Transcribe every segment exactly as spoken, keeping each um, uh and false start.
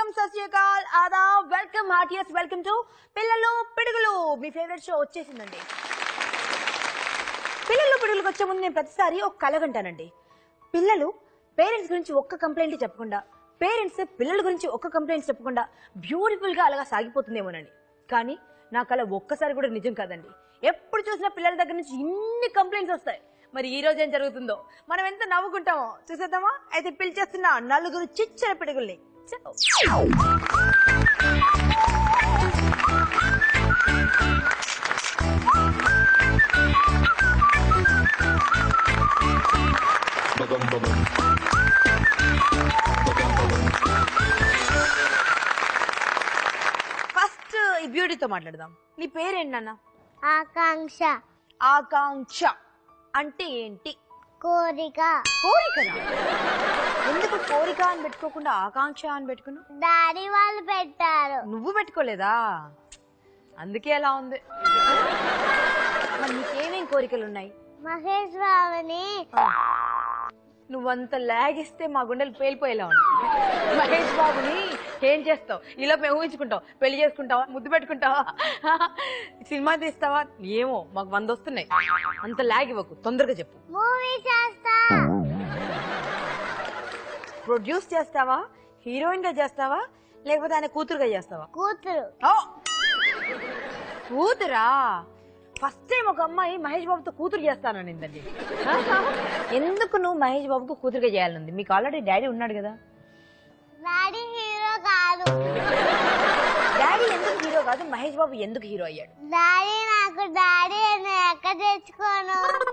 Assalamualaikum, Sat Shri Akal, Adab, welcome, heartiest welcome to Pillalu Pidugulu. మీ favourite show వచ్చేసిందండి. పిల్లలు పిడుగులకు వచ్చే ముందు నేను ప్రతిసారి ఒక కళ వింటానండి. పిల్లలు పేరెంట్స్ గురించి ఒక్క కంప్లైంట్ చెప్పకుండా, పేరెంట్స్ పిల్లల గురించి ఒక్క కంప్లైంట్ చెప్పకుండా బ్యూటిఫుల్ గా అలాగా సాగిపోతుందేమోనండి. కానీ నా కళ ఒక్కసారి కూడా నిజం కాదండి. ఎప్పుడు చూసినా పిల్లల దగ్గర నుంచి ఇన్ని కంప్లైంట్స్ వస్తాయి. మరి ఈ రోజు ఏం జరుగుతుందో మనం ఎంత నవ్వుకుంటామో చూసేద్దామా? అయితే పిలిచేస్తున్నా నలుగురు చిచ్చర పిడుగుల్ని. ఫస్ట్ ఈ బ్యూటీతో మాట్లాడదాం. నీ పేరేంటి నాన్న? ఆకాంక్ష. ఆకాంక్ష అంటే ఏంటి? కోరిక. కోరికనా? ఎందుకు కోరిక అని పెట్టుకోకుండా ఆకాంక్ష అని పెట్టుకున్నావు? డాడీ వాళ్ళు పెట్టారు. నువ్వు పెట్టుకోలేదా? అందుకే అలా ఉంది. మరి నీకేమేం కోరికలు ఉన్నాయి? మహేష్ బాబుని. నువ్వంత లాగిస్తే మా గుండెలు పేలిపోయేలా ఉంది. మహేష్ బాబుని ఏం చేస్తావు? ఇలా మేము ఊహించుకుంటావు. పెళ్లి చేసుకుంటావా? ముద్దు పెట్టుకుంటావా? సినిమా తీస్తావా? ఏమో మాకు వంద వస్తున్నాయి. అంత లాగ్ ఇవ్వకు, తొందరగా చెప్పు. మూవీ చేస్తా. ప్రొడ్యూస్ చేస్తావా? హీరోయిన్ గా చేస్తావా? లేకపోతే ఆయన కూతురుగా చేస్తావా? కూతురు. కూతురా? ఫస్ట్ టైం ఒక అమ్మాయి మహేష్ బాబుతో కూతురు చేస్తానండి. ఎందుకు నువ్వు మహేష్ బాబుకు కూతురుగా చేయాలనుంది? మీకు ఆల్రెడీ డాడీ ఉన్నాడు కదా. డాడీ హీరో కాదు. డాడీ ఎందుకు హీరో కాదు? మహేష్ బాబు ఎందుకు హీరో అయ్యాడు? డాడీ నాకు డాడీ ఎక్కడ తెచ్చుకోను.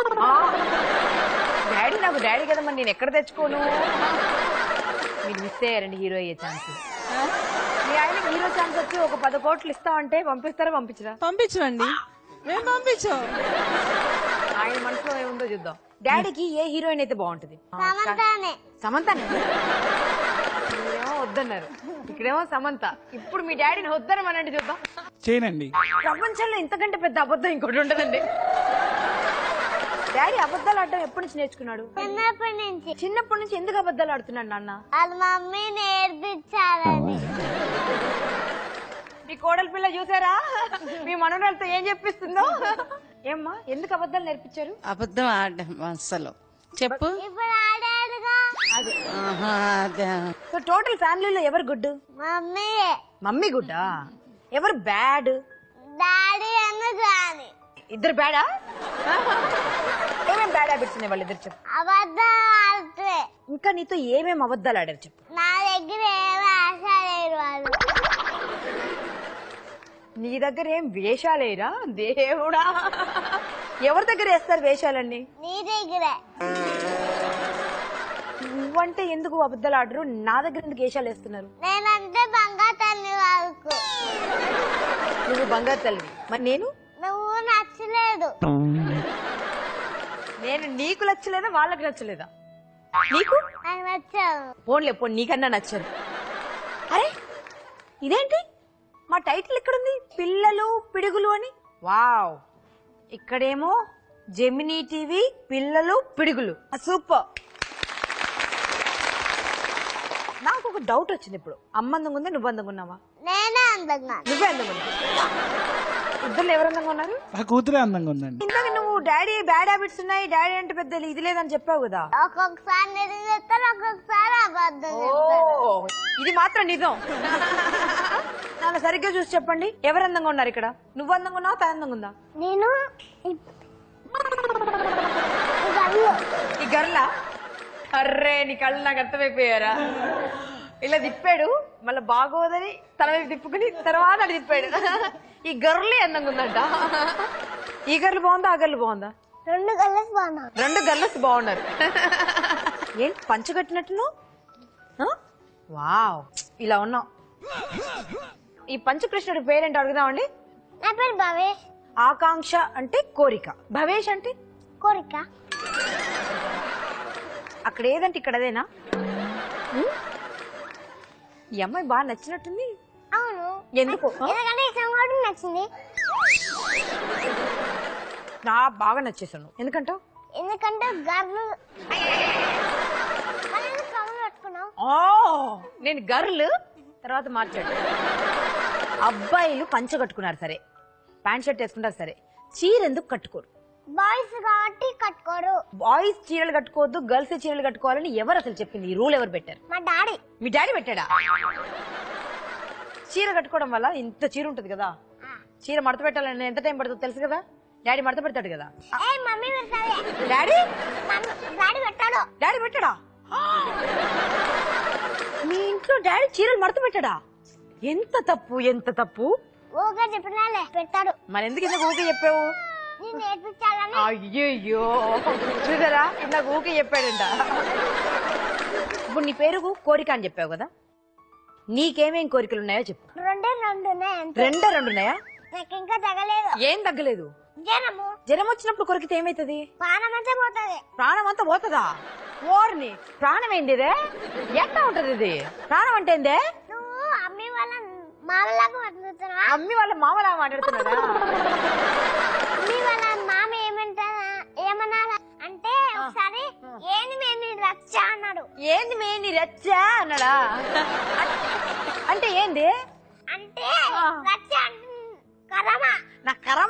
డాడీ నాకు డాడీ కదా, మరి నేను ఎక్కడ తెచ్చుకోను? మీరు మిస్ అయ్యారండి హీరో అయ్యే ఛాన్స్. మీ ఆయన హీరో ఛాన్స్ వచ్చి ఒక పది కోట్లు ఇస్తామంటే పంపిస్తారా పంపించరా? పంపించండి, మేము పంపించాం. ఆయన మనసులో ఏముందో చూద్దాం. డాడీకి ఏ హీరోయిన్ అయితే బాగుంటది? సమంతానే. సమంతానే. మీరేమో వద్దన్నారు, ఇక్కడేమో సమంత. ఇప్పుడు మీ డాడీని వద్దనమనండి చూద్దాం. చేయనండి. ప్రపంచంలో ఇంతకంటే పెద్ద అబద్ధం ఇంకోటి ఉండదండి. డాడీ అబద్ధాలు ఆడటం ఎప్పటి నుంచి నేర్చుకున్నాడు? చిన్నప్పటి నుంచి. చిన్నప్పటి నుంచి ఎందుకు అబద్ధాలు ఆడుతున్నాడు నాన్న? వాళ్ళ మమ్మీ నేర్పించాలని. మీ కోడలి పిల్ల చూసారా మీ మనవరాలతో ఏం చెప్పిస్తుందో? ఏమ్మా ఎందుకు అబద్ధాలు నేర్పించారు? అబద్ధం ఆడడం అసలు చెప్పు. ఇప్పుడు ఆడాడుగా. అదే సో టోటల్ ఫ్యామిలీలో ఎవరు గుడ్? మమ్మీ. మమ్మీ గుడ్డా? ఎవరు బ్యాడ్? డాడీ ఎందుకు రాని. ఇద్దరు బ్యాడా? ఏమేం బ్యాడ్ హ్యాబిట్స్ ఉన్నాయి వాళ్ళిద్దరు చెప్పు. అబద్ధాలు ఆడితే. ఇంకా నీతో ఏమేం అబద్ధాలు ఆడారు చెప్పు. నా దగ్గర ఏమి ఆశ లేరు వాళ్ళు. నీ దగ్గర ఏం వేషాలేరా దేవుడా? ఎవరి దగ్గర వేస్తారు వేషాలన్నీ? నీ దగ్గరే. నువ్వంటే ఎందుకు అబద్ధాలు ఆడరు? నా దగ్గర ఎందుకు వేషాలు వేస్తున్నారు? నేనంటే బంగారు తల్లి వాళ్ళకు. నువ్వు బంగారు తల్లి, మరి నేను? నువ్వు నచ్చలేదు. నేను నీకు నచ్చలేదా వాళ్ళకి నచ్చలేదా? నీకు నాకు నచ్చావు. పోన్లే పోన్, నీకన్నా నచ్చదు. అరే ఇదేంటి మా టైటిల్ ఎక్కడుంది? పిల్లలు పిడుగులు అని. వావ్, ఇక్కడేమో జెమినీ టీవీ పిల్లలు పిడుగులు. సూపర్. నాకు ఒక డౌట్ వచ్చింది ఇప్పుడు. అమ్మ అందంగా ఉందా, నువ్వు అందంగా ఉన్నావా? నేనే అందంగా. నువ్వే అందంగా ఉన్నావు. ఇద్దరు ఎవరు అందంగా ఉన్నారు? ఆ కూతురే అందంగా ఉందండి. ఇందాక నువ్వు డాడీ బ్యాడ్ హ్యాబిట్స్ ఉన్నాయి, డాడీ అంటే పెద్ద ఇది లేదని చెప్పావు కదా. ఒక్కొక్కసారి నిజం చెప్తారు, ఒక్కొక్కసారి అబద్ధం చెప్తారు. ఇది మాత్రం నిజం. నన్ను సరిగ్గా చూసి చెప్పండి, ఎవరు అందంగా ఉన్నారు ఇక్కడ? నువ్వు అందంగా ఉన్నావా, తన అందంగా ఉందా? నేను ఈ గర్లా? అర్రే నీ కళ్ళు నాకు అర్థమైపోయారా? ఇలా తిప్పాడు, మళ్ళీ బాగోదని తల మీద తిప్పుకుని తర్వాత అది తిప్పాడు. ఈ గర్లే అందంగా ఉందంట. ఈ గర్లు బాగుందా, ఆ గర్లు బాగుందా? రెండు కలర్స్ బాగున్నావు. రెండు గర్లస్ బాగున్నారు. ఏంటి పంచగట్టినట్టును? వావ్, ఇలా ఉన్నావు. ఈ పంచకృష్ణుడి పేరేంటి అడుగుదామండి? నా పేరు భవేష్. ఆకాంక్ష అంటే కోరిక, భవేష్ అంటే కోరిక. అక్కడ ఏదంటే ఇక్కడ అదేనా? ఈ అమ్మాయి బాగా నచ్చినట్టుంది. అవును. ఎందుకు? ఎందుకంటే ఈ సాంగ్ కూడా నచ్చింది. నా బాగా నచ్చేసాను. ఎందుకంటావు? ఎందుకంటే గర్ల్ కవర్ పెట్టుకున్నావు. నేను గర్ల్ తర్వాత మార్చాడు. అబ్బాయిలు పంచ కట్టుకున్నారు సరే, ప్యాంట్ షర్ట్ వేసుకుంటారు సరే, చీర ఎందుకు కట్టుకోరు? బాయ్స్ కాబట్టి కట్టుకోరు. బాయ్స్ చీరలు కట్టుకోవద్దు, గర్ల్స్ చీరలు కట్టుకోవాలని ఎవరు అసలు చెప్పింది? ఈ రూల్ ఎవరు పెట్టారు? మా డాడీ. మీ డాడీ పెట్టాడా? చీర కట్టుకోవడం వల్ల ఇంత చీర ఉంటది కదా, చీర మడత పెట్టాలని ఎంత టైం పడుతుందో తెలుసు కదా. డాడీ మడత పెడతాడు కదా. ఏ మమ్మీ పెడతాది. డాడీ డాడీ పెట్టాడు. డాడీ పెట్టాడా? మీ ఇంట్లో డాడీ చీరలు మడత పెట్టాడా? ఎంత తప్పు, ఎంత తప్పు. ఊగా చెప్పినాలే పెడతాడు. మరి ఎందుకు ఇంత ఊకే చెప్పావు? నేను నేర్పించాలని. అయ్యయ్యో చూసారా, ఇంత ఊకే చెప్పాడంట. ఇప్పుడు నీ పేరు కోరిక అని చెప్పావు కదా, నీకేమేం కోరికలు ఉన్నాయో చెప్పు. రెండే రెండు ఉన్నాయి అంతే. రెండే రెండు ఉన్నాయా? నాకు ఇంకా తగలేదు. ఏం తగ్గలేదు. జనము జ్వరం వచ్చినప్పుడు కొరికితే ఏమైతుంది? ప్రాణం అంతా పోతుంది. ప్రాణం అంతా పోతుందా? ఓర్ని ప్రాణం ఏంది ఇదే? ఎట్లా ఉంటది ఇది? ప్రాణం అంటే ఏందే? నువ్వు అమ్మి వాళ్ళ మామలాగా మాట్లాడుతున్నా. అమ్మి వాళ్ళ మామలా మాట్లాడుతున్నాడా? అమ్మి వాళ్ళ మామ ఏమంటా ఏమన్నా అంటే ఒకసారి ఏంది మేము రచ్చ అన్నాడు. ఏంది మే నీ రచ్చా అన్నాడా? అంటే ఏంది? అంటే రచ్చ అంటే కరమ. నా కరమ.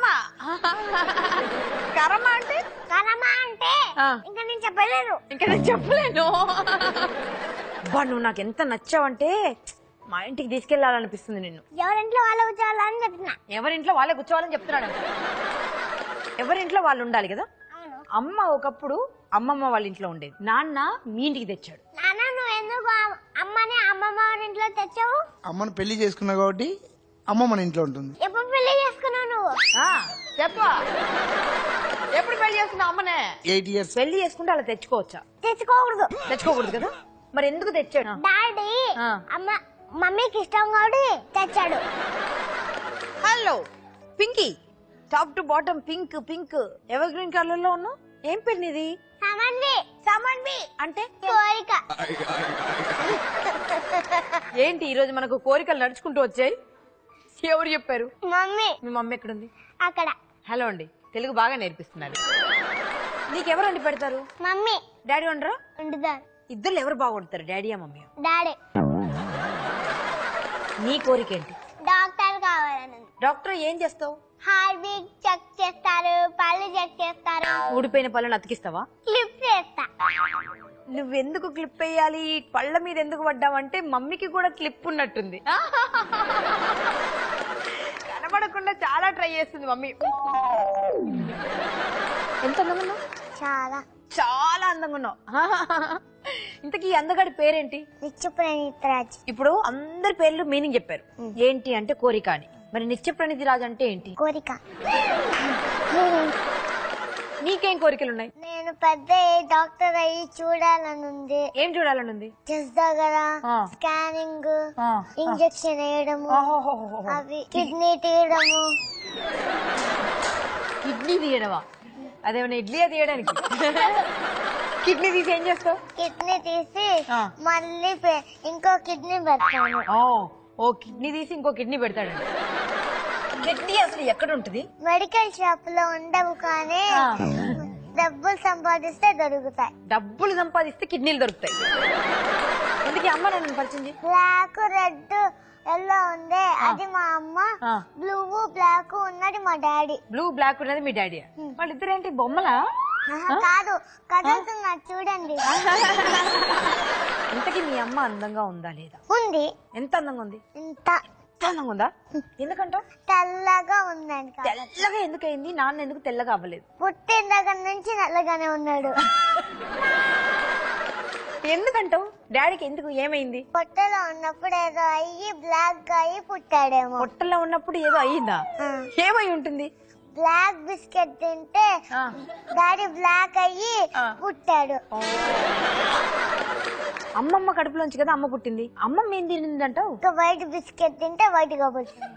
కరమ అంటే కరమ అంటే ఇంకా నేను చెప్పలేదు. ఇంకా నేను చెప్పలేను. బా నువ్వు నాకు ఎంత నచ్చావంటే మా ఇంటికి తీసుకెళ్లాలనిపిస్తుంది నిన్ను. ఎవరింట్లో వాళ్ళు కూర్చోవాలని చెప్పిన. ఎవరింట్లో వాళ్ళే కూర్చోవాలని చెప్తున్నాడు. ఎవరింట్లో వాళ్ళు ఉండాలి కదా. అవును. అమ్మ ఒకప్పుడు అమ్మమ్మ వాళ్ళ ఇంట్లో ఉండేది, నాన్న మీ ఇంటికి తెచ్చాడు. నాన్న నువ్వు ఎందుకు అమ్మని అమ్మమ్మ వాళ్ళ ఇంట్లో తెచ్చావు? అమ్మను పెళ్లి చేసుకున్నావు కాబట్టి అమ్మ మన ఇంట్లో ఉంటుంది. ఎప్పుడు పెళ్లి చేసుకున్నావు నువ్వు? చెప్పా, ఎప్పుడు పెళ్లి చేసుకున్నావు అమ్మనే? Eight years. పెళ్లి చేసుకుంటే అలా తెచ్చుకోవచ్చా? తెచ్చుకోకూడదు. తెచ్చుకోకూడదు కదా. మరి ఎందుకు తెచ్చాడు? డాడీ ఆ. అమ్మ మమ్మీకి ఇష్టం కాబట్టి తెచ్చాడు. Hello pinky, top to bottom pink pink ever green colour లో ఉన్నావు. ఏం పేరు నీది? సమన్వి. సమన్వి అంటే కోరిక. ఏంటి ఈ రోజు మనకు కోరికలు నడుచుకుంటూ వచ్చాయి? ఎవరు చెప్పారు? మమ్మీ. మీ మమ్మీ ఎక్కడుంది? అక్కడ. హలో అండి, తెలుగు బాగా నేర్పిస్తున్నారు. నీకెవరు వండి పెడతారు? మమ్మీ. డాడీ వండరా? వండుతారు. ఇద్దరు ఎవరు బాగుంటారు, డాడీయా మమ్మీ? డాడీ. నీ కోరిక ఏంటి? డాక్టర్ కావాలని. డాక్టర్ ఏం చేస్తావు? హార్ట్ బీట్ చెక్ చేస్తారు, పళ్ళు చెక్ చేస్తారు. ఊడిపోయిన పళ్ళను అతికిస్తావా? క్లిప్ చేస్తా. నువ్వెందుకు క్లిప్ వేయాలి? పళ్ళ మీద ఎందుకు పడ్డావంటే మమ్మీకి కూడా క్లిప్ ఉన్నట్టుంది. కనబడకుండా చాలా ట్రై చేస్తుంది మమ్మీ. ఎంత అందంగా ఉన్నావు? చాలా చాలా అందంగా ఉన్నావు. ఇంతకీ ఈ అందగాడి పేరేంటి? నిత్యప్రణీత్ రాజ్. ఇప్పుడు అందరి పేర్లు మీనింగ్ చెప్పారు. ఏంటి అంటే కోరిక అని. మరి నిత్య ప్రణీతి రాజు అంటే ఏంటి? కోరిక. నీకేం కోరికలు ఉన్నాయి? నేను పెద్ద డాక్టర్ అయ్యి చూడాలనుంది. ఏం చూడాలనుంది? చెస్ట్ దగ్గర ఆ. స్కానింగ్, ఆ. ఇంజెక్షన్ వేయడము, ఓహోహోహోహో. అవి కిడ్నీ తీయడము. కిడ్నీ తీయడమా? అదేమన్నా ఇడ్లీయా తీయడానికి? కిడ్నీ తీసి ఏం చేస్తావు? కిడ్నీ తీసి ఆ. మళ్ళీ పె- ఇంకో కిడ్నీ పెడతాను. ఓ ఓ కిడ్నీ తీసి ఇంకో కిడ్నీ పెడతాడు. కిడ్నీ అసలు ఎక్కడ ఉంటుంది? మెడికల్ షాప్ లో ఉండవు కానీ ఆ. డబ్బులు సంపాదిస్తే దొరుకుతాయి. డబ్బులు సంపాదిస్తే కిడ్నీలు దొరుకుతాయి. ఎందుకు అమ్మ నన్ను పరిచింది? బ్లాక్ రెడ్ ఎల్లో ఉంది, అది మా అమ్మ. ఆ. బ్లూ బ్లాక్ ఉన్నది మా డాడీ. బ్లూ బ్లాక్ ఉన్నది మీ డాడీ. వాళ్ళిద్దరు ఏంటి బొమ్మలా? ఆహా, కాదు కదులుతున్నారు చూడండి. ఇంతకీ మీ అమ్మ అందంగా ఉందా లేదా? ఉంది. ఎంత అందంగా ఉంది? ఇంత ఎంత అందంగా ఉందా? ఎందుకంటావు? తెల్లగా ఉందండి. తెల్లగా ఎందుకయింది? నాన్న ఎందుకు తెల్లగా అవ్వలేదు? పుట్టిన దగ్గర నుంచి నల్లగానే ఉన్నాడు. ఎందుకంటావు? డాడీకి ఎందుకు ఏమైంది? పొట్టలో ఉన్నప్పుడు ఏదో అయ్యి బ్లాక్ అయ్యి పుట్టాడేమో. పొట్టల్లో ఉన్నప్పుడు ఏదో అయ్యిందా? ఆ. ఏమై ఉంటుంది? బ్లాక్ బిస్కెట్ తింటే ఆ. డాడీ బ్లాక్ అయ్యి ఆ. పుట్టాడు. అమ్మమ్మ కడుపులోంచి కదా అమ్మ పుట్టింది. అమ్మమ్మ ఏం తినిందంటావు? ఇంకా వైట్ బిస్కెట్ తింటే వైట్ గా పుట్టింది.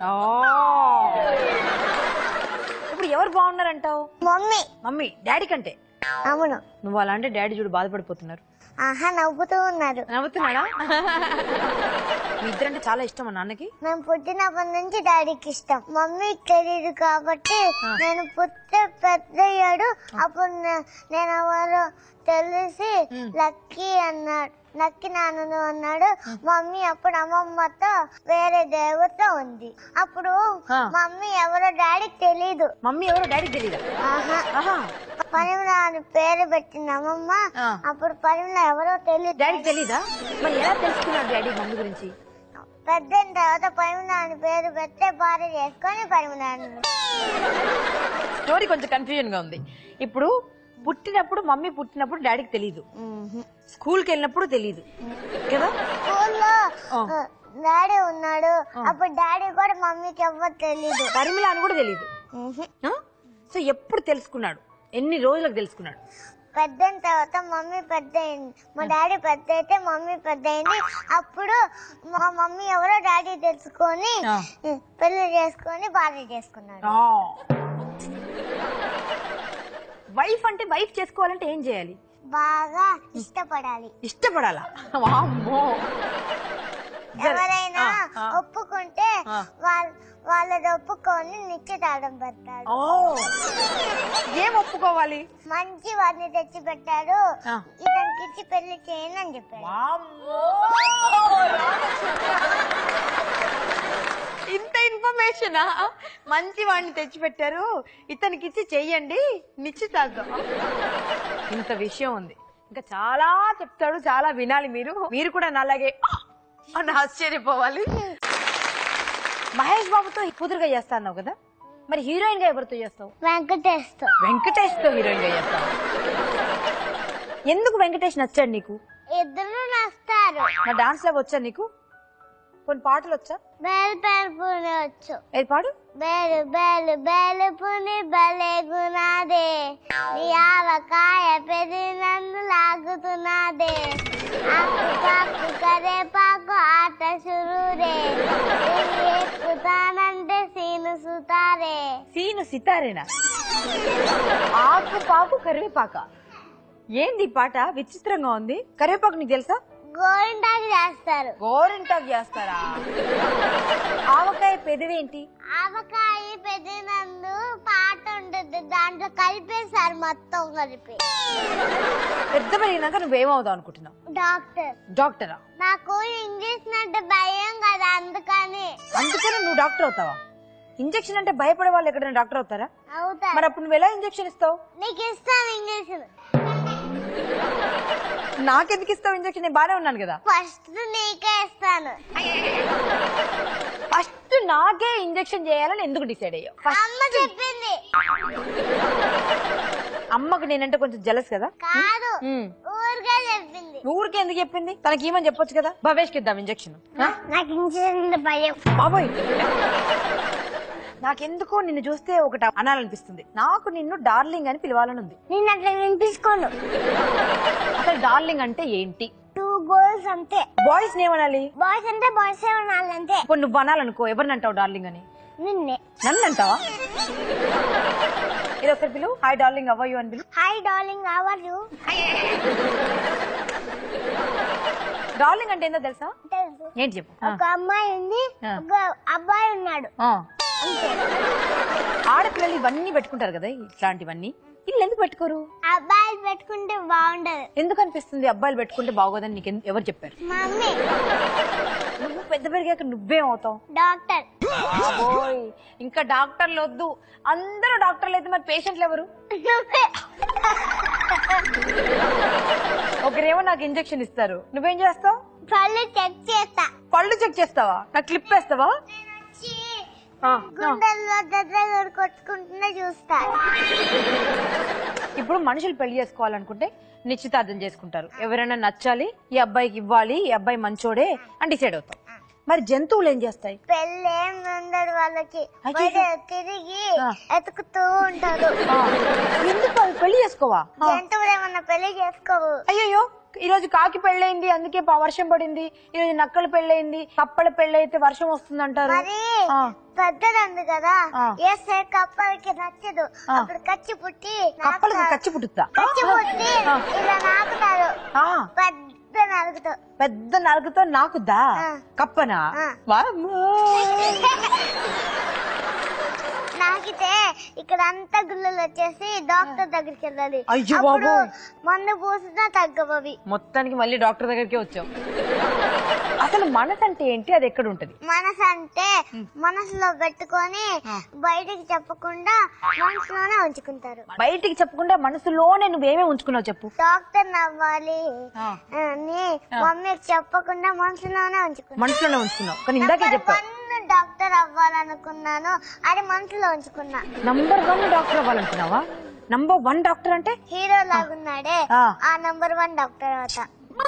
ఇప్పుడు ఎవరు బాగున్నారంటావు? మమ్మీ. మమ్మీ డాడీ కంటే? అవును. నువ్వు అలా అంటే డాడీ చూడు బాధపడిపోతున్నారు. ఆహా నవ్వుతూ ఉన్నారు. నవ్వుతున్నాడా? మీ ఇద్దరంటే చాలా ఇష్టం మా నాన్నకి. మేము పుట్టినప్పటి నుంచి డాడీకి ఇష్టం. మమ్మీకి తెలియదు కాబట్టి నేను పుట్టే పెద్దయ్యాడు. అప్పుడు నే- నేను ఎవరో తెలిసి లక్కీ అన్నాడు, లక్కీ నాన్న అన్నాడు. మమ్మీ అప్పుడు అమ్మమ్మతో వేరే దేవత ఉంది. అప్పుడు మమ్మీ ఎవరో డాడీకి తెలీదు. మమ్మీ ఎవరో డాడీకి తెలీదా? ఆహా ఆహా, పరిమళ అని పేరు పెట్టింది అమ్మమ్మ. అప్పుడు పరిమళ ఎవరో తెలియదు. డాడీకి తెలీదా? మరి ఎలా తెలుసుకున్నాడు డాడీ మమ్మీ గురించి? పెద్ద తర్వాత పరిమళ అని పేరు పెట్టే భార్య చేసుకొని పరిమళ అన్నారు. స్టోరీ కొంచెం కన్ఫ్యూజన్ గా ఉంది. ఇప్పుడు పుట్టినప్పుడు మమ్మీ పుట్టినప్పుడు డాడీకి తెలీదు, స్కూల్ కి వెళ్ళినప్పుడు తెలీదు కదా? స్కూల్లో డాడీ ఉన్నాడు. అప్పుడు డాడీ కూడా మమ్మీకి ఎవ్వరు తెలీదు. పరిమళ అని కూడా తెలీదు. సో ఎప్పుడు తెలుసుకున్నాడు? ఎన్ని రోజులకు తెలుసుకున్నాడు? పెద్ద తర్వాత మమ్మీ పెద్ద అయింది. మా డాడీ పెద్ద అయితే మమ్మీ పెద్ద అయింది. అప్పుడు మా మమ్మీ ఎవరో డాడీ తెలుసుకొని పెళ్లి చేసుకొని భార్య చేసుకున్నాడు. వైఫ్ అంటే వైఫ్ చేసుకోవాలంటే ఏం చేయాలి? బాగా ఇష్టపడాలి. ఇష్టపడాలా? వామ్మో. ఎవరైనా ఒప్పుకుంటే వాళ్ళ వాళ్ళది ఒప్పుకొని నిశ్చితార్థం పెడతాడు. ఓ, ఏం ఒప్పుకోవాలి? మంచి వాడిని తెచ్చి పెట్టాడు, ఇతనికి ఇచ్చి పెళ్లి చేయను అని చెప్పాడు. వామ్మో, ఇంత ఇన్ఫర్మేషన్. మంచి వాడిని తెచ్చిపెట్టారు, ఇతనికి ఇచ్చి చెయ్యండి నిశ్చితార్థం. ఇంత విషయం ఉంది. ఇంకా చాలా చెప్తాడు, చాలా వినాలి. మీరు మీరు కూడా నాలాగే అని ఆశ్చర్యపోవాలి. మహేష్ బాబుతో కుదురుగా చేస్తా అన్నావు కదా, మరి హీరోయిన్ గా ఎవరితో చేస్తావు? వెంకటేష్ తో. వెంకటేష్ తో హీరోయిన్ గా చేస్తావు. ఎందుకు వెంకటేష్ నచ్చాడు నీకు? ఇద్దరు నస్తారు. మా డాన్స్ లాగా వచ్చా నీకు? కొన్ని పాటలు వచ్చా? బేలు పేరు పుని వచ్చు. ఏది పాడు? బేలు బేలు బేలు పుని బలే గునాదే, నీ ఆవకాయ పెరి నన్ను లాగుతున్నదే, ఆకు పాకు కరే పాకు ఆట షురూరే, ఎక్కుతానంటే సీను సుతారే. సీను సితారేనా? ఆకు పాకు కరివేపాక. ఏంది ఈ పాట? విచిత్రంగా ఉంది. కరివేపాకు నీకు తెలుసా? గోరింటాకు చేస్తారు. గోరింటాకు చేస్తారా? ఆవకాయ పెదవేంటి? ఆవకాయ పెదినందు పాట ఉంటుంది, దాంట్లో కలిపేశారు మొత్తం కలిపి. పెద్ద పెరిగినాక నువ్వేమవుతావు అనుకుంటున్నావు? డాక్టర్. డాక్టరా? నాకు ఇంజక్షన్ అంటే భయం కదా, అందుకని. అందుకని నువ్వు డాక్టర్ అవుతావా? ఇంజక్షన్ అంటే భయపడే వాళ్ళు ఎక్కడైనా డాక్టర్ అవుతారా? అవుతా. మరి అప్పుడు నువ్వు ఎలా ఇంజక్షన్ ఇస్తావు? నీకు ఇస్తాను ఇంజక్షన్. నాకెందుకు ఇస్తావు ఇంజక్షన్? నేను బానే ఉన్నాను కదా. ఫస్ట్ నీకే ఇస్తాను. ఫస్ట్ నాకే ఇంజక్షన్ చేయాలని ఎందుకు డిసైడ్ అయ్యావు? అమ్మ చెప్పింది. అమ్మకు నేనంటే కొంచెం జలస్ కదా. కాదు, ఉమ్. ఊరికే చెప్పింది. ఊరికే ఎందుకు చెప్పింది? తనకి ఏమని చెప్పొచ్చు కదా. భవేష్కి ఇద్దాం ఇంజక్షన్. నాకు ఇంజక్షన్ భయం. బాబోయ్, నాకెందుకో నిన్ను చూస్తే ఒకటి అనాలనిపిస్తుంది. నాకు నిన్ను డార్లింగ్ అని పిలవాలని ఉంది. నేను అట్లా వినిపించుకోను. అసలు డార్లింగ్ అంటే ఏంటి? టూ గర్ల్స్ అంతే. బాయ్స్ ఏమనాలి? బాయ్స్ అంటే బాయ్స్ ఉండాలి అంతే. ఇప్పుడు నువ్వు అనాలనుకో, ఎవరిని అంటావు డార్లింగ్ అని? నిన్నే. నన్ను అంటావా? ఇది ఒకసారి పిలువు. Hi darling, how are you అని పిలువు. Hi darling, how are you. Darling అంటే ఏందో తెలుసా? తెలుసు. ఏంటి చెప్పు. ఒక అమ్మాయి ఉంది, ఒక అబ్బాయి ఉన్నాడు. ఆ. ఆడపిల్లలు ఇవన్నీ పెట్టుకుంటారు కదా, ఇట్లాంటివన్నీ. ఇల్లు ఎందుకు పెట్టుకోరు? అబ్బాయిలు పెట్టుకుంటే బాగుండదు. ఎందుకు అనిపిస్తుంది అబ్బాయిలు పెట్టుకుంటే బాగోదని నీకు ఎందు- ఎవరు చెప్పారు? మమ్మీ. నువ్వు పెద్ద పెరిగాక నువ్వేం అవుతావు? డాక్టర్. బాబోయ్, ఇంకా డాక్టర్లు వద్దు. అందరూ డాక్టర్లు అయితే మరి పేషెంట్లు ఎవరు? నువ్వే. ఒకరేమో నాకు ఇంజెక్షన్ ఇస్తారు, నువ్వేం చేస్తావు? పళ్ళు చెక్ చేస్తా. పళ్ళు చెక్ చేస్తావా? నాకు క్లిప్ వేస్తావా? ఆ, ఆ. గుండెల్లో దగ్గర కొట్టుకుంటున్నా చూస్తా. ఇప్పుడు మనుషులు పెళ్లి చేసుకోవాలనుకుంటే నిశ్చితార్థం చేసుకుంటారు. ఎవరైనా నచ్చాలి, ఈ అబ్బాయికి ఇవ్వాలి, ఈ అబ్బాయి మంచోడే అని డిసైడ్ అవుతాం. మరి జంతువులు ఏం చేస్తాయి? పెళ్ళి ఏం ఉండదు వాళ్ళకి, అయ్యో. బయట తిరిగి ఆ. ఎతుకుతూ ఉంటారు. ఎందుకు అవి పెళ్లి చేసుకోవా? జంతువులు ఏమన్నా పెళ్లి చేసుకోవు. అయ్యో, ఈ రోజు కాకి పెళ్ళయింది అందుకే ప- వర్షం పడింది, ఈ రోజు నక్కల పెళ్ళయింది, కప్పల పెళ్ళైతే వర్షం వస్తుంది అంటారు. మరి పెద్దదంది కదా వేస్తే కప్పలకి నచ్చదు, అప్పుడు కచ్చి పుట్టి కప్పలకు కచ్చి పుట్టుతా కచ్చి పుట్టి ఇలా నాకుతారు పెద్ద నలుగుతో. పెద్ద నలుగుతో నాకుద్దా కప్పనా? వామ్మో. నాకితే ఇక్కడ అంతా గుళ్ళలు వచ్చేసి డాక్టర్ దగ్గరికి వెళ్ళాలి. అయ్యో అప్పుడు బాబోయ్. మందు పూసినా తగ్గవవి. మొత్తానికి మళ్ళీ డాక్టర్ దగ్గరికి వచ్చాం. అసలు మనసు అంటే ఏంటి, అది ఎక్కడ ఉంటది? మనసు అంటే మనసులో పెట్టుకొని బయటికి చెప్పకుండా మనసులోనే ఉంచుకుంటారు. బయటికి చెప్పకుండా మనసులోనే నువ్వేమే ఉంచుకున్నావు చెప్పు. డాక్టర్ అవ్వాలి అని మమ్మీకి చెప్పకుండా మనసులోనే ఉంచుకున్నాను. మనసులోనే ఉంచుకున్నావు, కానీ ఇందాకే చెప్పావు డాక్టర్ అవ్వాలనుకున్నాను, అది మనసులో ఉంచుకున్నా. నంబర్ వన్ డాక్టర్ అవ్వాలనుకున్నావా? నంబర్ వన్ డాక్టర్ అంటే హీరో లాగున్నాడే ఆ నంబర్ వన్ డాక్టర్ అవుతా.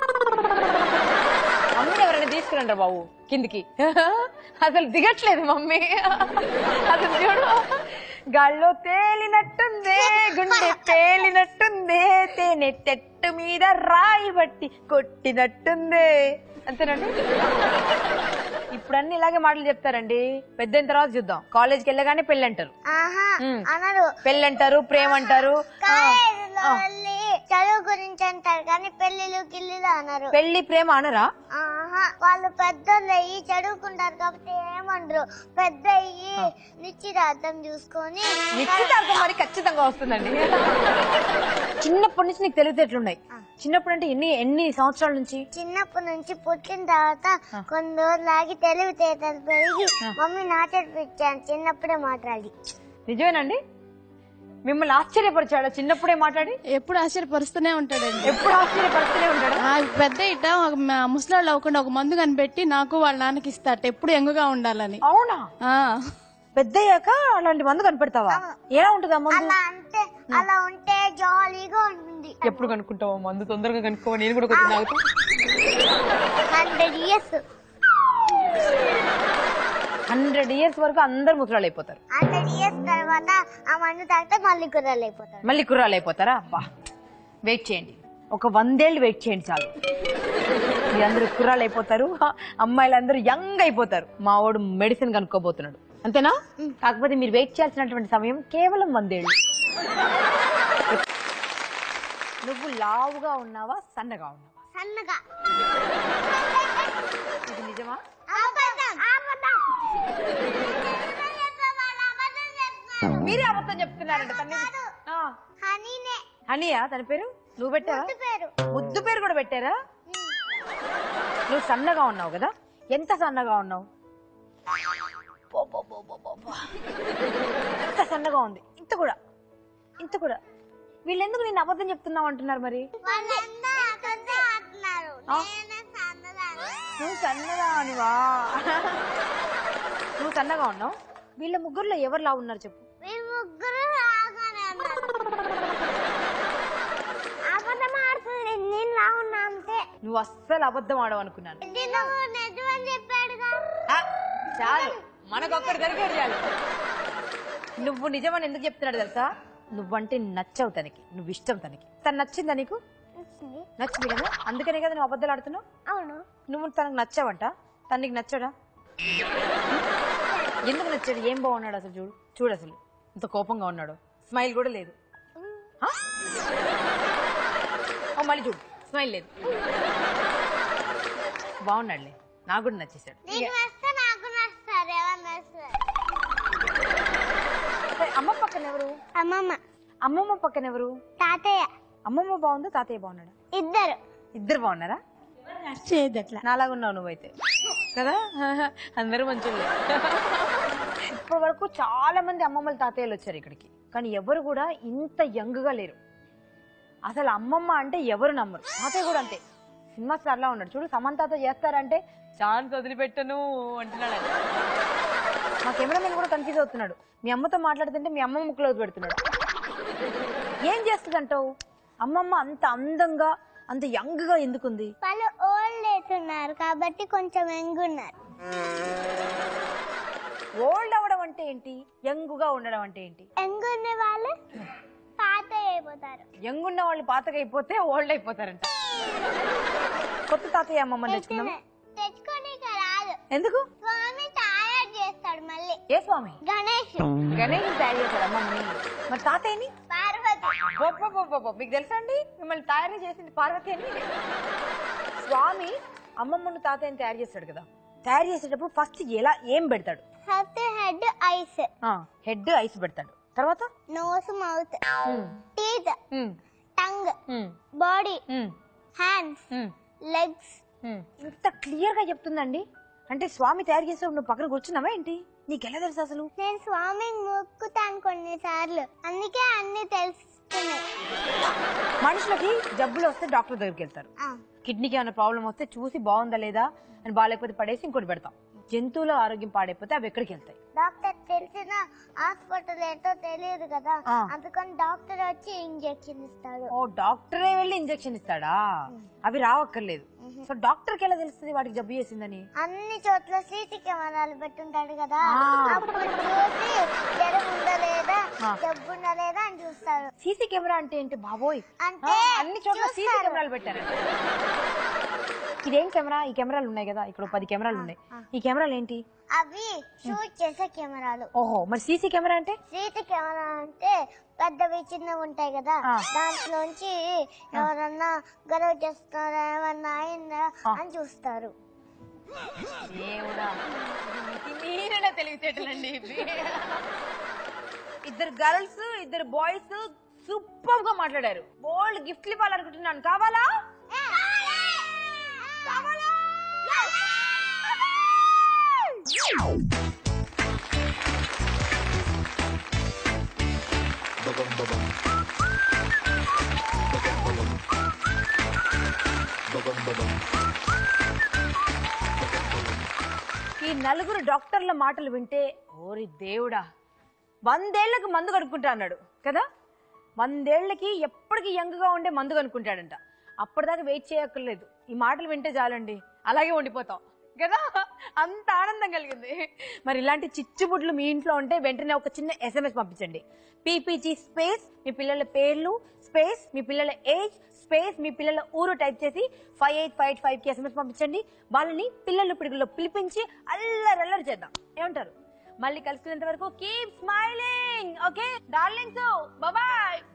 మమ్మీని ఎవరైనా తీసుకురండి బాబు కిందికి. అసలు దిగట్లేదు మమ్మీ. అసలు చూడు, గాల్లో తేలినట్టుందే, గుండె తేలినట్టుందే, తేనె తెట్టు మీద రాయి బట్టి కొట్టినట్టుందే. అంతేనండి. ఇప్పుడు అన్ని ఇలాగే మాటలు చెప్తారండి. పెద్దయిన తర్వాత చూద్దాం. కాలేజ్కి వెళ్ళగానే పెళ్ళి అంటారు, అనరు పెళ్ళి అంటారు, ప్రేమ అంటారు, చదువు గురించి అంటారు కానీ పెళ్లిలు గిల్లిలు అనరు. పెళ్లి ప్రేమ అనరా? ఆహా, వాళ్ళు పెద్దోళ్ళు అయ్యి చదువుకుంటారు కాబట్టి ఏమనరు. పెద్ద అయ్యి నిశ్చితార్థం చూసుకొని. నిశ్చితార్థం మరి ఖచ్చితంగా వస్తుందండి. చిన్నప్పటి నుంచి నీకు తెలివితేటలున్నాయి. చిన్నప్పుడు అంటే ఎన్ని ఎన్ని సంవత్సరాల నుంచి? చిన్నప్పటి నుంచి పుట్టిన తర్వాత కొన్ని రోజులాగి తెలివితేటలు పెరిగి మమ్మీ నాటేపించాను చిన్నప్పుడే మాట్లాడి. నిజమేనండి? మిమ్మల్ని ఆశ్చర్యపరిచాడా చిన్నప్పుడే మాట్లాడి? ఎప్పుడు ఆశ్చర్యపరుస్తూనే ఉంటాడండి. ఎప్పుడు ఆశ్చర్యపరుస్తూనే ఉంటాడు. ఆ పెద్ద ఇట ముసలాళ్ళు అవ్వకుండా ఒక మందు కనిపెట్టి నాకు వాళ్ళ నాన్నకి ఇస్తాట ఎప్పుడు ఎంగుగా ఉండాలని. అవునా? ఆ పెద్దయ్యాక అలాంటి మందు కనిపెడతావా? ఎలా ఉంటుంది ఆ మందు? అలా అంటే అలా ఉంటే జాలీగా ఉంటుంది. ఎప్పుడు కనుక్కుంటావా మందు? తొందరగా కనుక్కో, నేను కూడా కొంచెం తాగుతా. హండ్రెడ్ ఇయర్స్ హండ్రెడ్ ఇయర్స్ వరకు అందరు ముసలాళ్ళు అయిపోతారు. హండ్రెడ్ ఇయర్స్ తర్వాత ఆ మందు తాగితే మళ్ళీ కుర్రాలు అయిపోతారు. మళ్ళీ కుర్రాళ్ళు అయిపోతారా? అబ్బా, వెయిట్ చేయండి, ఒక వందేళ్ళు వెయిట్ చేయండి చాలు. మీరందరూ కుర్రాళ్ళు అయిపోతారు, అమ్మాయిలందరూ యంగ్ అయిపోతారు. మా వాడు మెడిసిన్ కనుక్కోబోతున్నాడు, అంతేనా? కాకపోతే మీరు వెయిట్ చేయాల్సినటువంటి సమయం కేవలం వందేళ్ళు. నువ్వు లావుగా ఉన్నావా, సన్నగా ఉన్నావా? సన్నగా. ఇది నిజమా? మీరే అబద్ధం చెప్తున్నారంట. హనీయా తన పేరు? నువ్వు పెట్టావా? ముద్దు పేరు కూడా పెట్టారా? నువ్వు సన్నగా ఉన్నావు కదా, ఎంత సన్నగా ఉన్నావు? ఇంత సన్నగా ఉంది, ఇంత కూడా ఇంత కూడా. వీళ్ళెందుకు నేను అబద్ధం చెప్తున్నావు అంటున్నారు మరి? నువ్వు సన్నగా అనివా? నువ్వు సన్నగా ఉన్నావు. వీళ్ళ ముగ్గురులో ఎవరు లా ఉన్నారు చెప్పు? నువ్వు అస్సలు అబద్ధం ఆడవు అనుకున్నాను. చాలు, మనకొక్కడు దొరికాడు చాలు. నువ్వు నిజమని ఎందుకు చెప్తున్నాడు తెలుసా? నువ్వంటే నచ్చవు తనకి, నువ్వు ఇష్టం తనకి. తను నచ్చిందా నీకు? నచ్చింది కదా, అందుకనే కదా నువ్వు అబద్ధాలు ఆడుతున్నావు. అవును. నువ్వు తనకు నచ్చావంట, తను నీకు నచ్చాడా? ఎందుకు నచ్చాడు? ఏం బాగున్నాడు అసలు? చూడు చూడు అసలు ఇంత కోపంగా ఉన్నాడు, స్మైల్ కూడా లేదు. మళ్ళీ చూడు, స్మైల్ లేదు. బాగున్నాడులే, నాకు కూడా నచ్చేసాడు. అమ్మ పక్కన ఎవరు? అమ్మమ్మ. అమ్మమ్మ పక్కన ఎవరు? తాతయ్య. అమ్మమ్మ బాగుందా, తాతయ్య బాగున్నాడా? ఇద్దరు. ఇద్దరు బాగున్నారా? చేయదు అట్లా. నాలాగున్నావు నువ్వైతే కదా. అందరూ మంచోళ్ళే. ఇప్పటి వరకు చాలా మంది అమ్మమ్మలు తాతయ్యలు వచ్చారు ఇక్కడికి, కానీ ఎవరు కూడా ఇంత యంగ్ గా లేరు. అసలు అమ్మమ్మ అంటే ఎవరు నమ్మరు. తాతయ్య కూడా అంతే, సినిమా స్టార్ లా ఉన్నాడు. చూడు, సమంతతో చేస్తారంటే ఛాన్స్ వదిలిపెట్టను అంటున్నాడు. మా కెమెరామెన్ కూడా కన్ఫ్యూజ్ అవుతున్నాడు. మీ అమ్మతో మాట్లాడుతుంటే మీ అమ్మమ్మ క్లోజ్ పెడుతున్నాడు. ఏం చేస్తుందంటావు? అమ్మమ్మ అంత అందంగా అంత యంగ్ గా ఎందుకుంది? వాళ్ళు ఓల్డ్ అవుతున్నారు కాబట్టి కొంచెం యంగ్ ఉన్నారు. ఓల్డ్ అవడం అంటే ఏంటి, యంగ్ గా ఉండడం అంటే ఏంటి? యంగ్ ఉండే వాళ్ళు తాత తాతయ్య అయిపోతారు. యంగ్ ఉన్న వాళ్ళు పాతగా అయిపోతే ఓల్డ్ అయిపోతారంట. కొత్త తాతయ్య అమ్మమ్మని తెచ్చుకుందాం. తెచ్చుకోనీకి రాదు. ఎందుకు? స్వామి తయారు చేస్తాడు మళ్ళీ. ఏ స్వామి? గణేష్. గణేష్ తయారు చేశాడు అమ్మమ్మని. మరి తాతయ్యని? పార్వతి. మీకు తెలుసా అండి మిమ్మల్ని తయారు చేసింది పార్వతి అని? స్వామి అమ్మమ్మను తాతయ్యని తయారు చేస్తాడు కదా, తయారు చేసేటప్పుడు ఫస్ట్ ఎలా ఏం పెడతాడు? First head eyes, head eyes పెడతాడు. తర్వాత nose mouth, teeth, tongue, body, hands, legs. ఇంత క్లియర్ గా చెప్తుందండి. అంటే స్వామి తయారు చేసేటప్పుడు నువ్వు పక్కన కూర్చున్నావా ఏంటి? నీకెలా తెలుసు అసలు? నేను స్వామిని మొక్కుతాను కొన్నిసార్లు, అందుకే అన్ని తెలుస్తున్నాయి. మనుషులకి జబ్బులు వస్తే డాక్టర్ దగ్గరికి వెళ్తారు. కిడ్నీకి ఏమైనా ప్రాబ్లం వస్తే చూసి బాగుందా లేదా అని, బాగాలేకపోతే పడేసి ఇంకోటి పెడతాం. జంతువుల ఆరోగ్యం పాడైపోతే అవి ఎక్కడికి వెళ్తాయి? డాక్టర్ తెలిసిన హాస్పిటల్ ఏంటో తెలియదు కదా, అందుకని డాక్టర్ వచ్చి ఇంజెక్షన్ ఇస్తాడు. ఓ డాక్టరే వెళ్ళి ఇంజెక్షన్ ఇస్తాడా? అవి రావక్కర్లేదు. సో డాక్టర్ కి ఎలా తెలుస్తుంది వాడికి జబ్బు చేసిందని? అన్ని చోట్ల సీసీ కెమెరాలు పెట్టుంటాడు కదా, అప్పుడు చూసి జ్వరం ఉందా లేదా, జబ్బు ఉందా లేదా అని చూస్తాడు. సీసీ కెమెరా అంటే ఏంటి బాబోయ్? అంటే అన్ని చోట్ల సీసీ కెమెరాలు పెట్టారు. ఇదేం కెమెరా? ఈ కెమెరాలు ఉన్నాయి కదా, ఇక్కడ పది కెమెరాలు ఉన్నాయి. ఈ కెమెరాలు ఏంటి? అవి షూట్ చేసే కెమెరాలు. ఓహో, మరి సీసీ కెమెరా అంటే? సీసీ కెమెరా అంటే పెద్దవి చిన్నవి ఉంటాయి కదా, దాంట్లోంచి ఎవరన్నా గొడవ చేస్తారా, ఏమన్నా అయిందా అని చూస్తారు. తెలివితేటలండి. ఇద్దరు గర్ల్స్ ఇద్దరు బాయ్స్ సూపర్ గా మాట్లాడారు. బోల్డ్ గిఫ్ట్లు ఇవ్వాలనుకుంటున్నాను. కావాలా? ఈ నలుగురు డాక్టర్ల మాటలు వింటే ఓరి దేవుడా, వందేళ్లకు మందు కనుక్కుంటా అన్నాడు కదా. వందేళ్లకి ఎప్పటికీ యంగ్ గా ఉండే మందు కనుక్కుంటాడంట. అప్పటిదాకా వెయిట్ చేయక్కర్లేదు. ఈ మాటలు వింటే చాలండి, అలాగే ఉండిపోతాం కదా. అంత ఆనందం కలిగింది. మరి ఇలాంటి చిచ్చుబుడ్లు మీ ఇంట్లో ఉంటే వెంటనే ఒక చిన్న ఎస్ఎంఎస్ పంపించండి. పీపీజీ స్పేస్ మీ పిల్లల పేర్లు, స్పేస్ మీ పిల్లల ఏజ్, స్పేస్ మీ పిల్లల ఊరు టైప్ చేసి ఫైవ్ ఎయిట్ ఫైవ్ ఫైవ్ కి ఎస్ఎంఎస్ పంపించండి. వాళ్ళని పిల్లలు పిడుగుల్లో పిలిపించి అల్లరల్లరి చేద్దాం. ఏమంటారు? మళ్ళీ కలుసుకునేంత వరకు keep smiling. Okay darlings, bye.